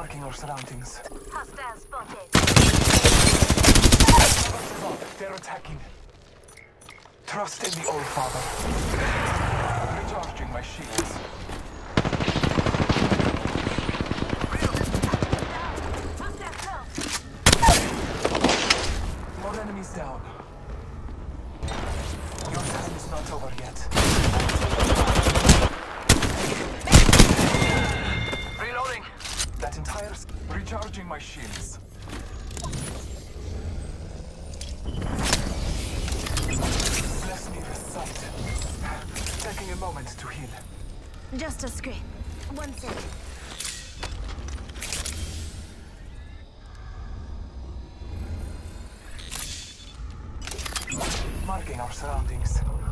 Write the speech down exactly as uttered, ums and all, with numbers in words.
Marking our surroundings. Hostile spotted. They're attacking. Trust in the Old Father. Recharging my shields. More enemies down. Your time is not over yet. Reloading. That entire... s- Recharging my shields. Bless me with sight. Taking a moment to heal. Just a scrape. One second. Marking our surroundings.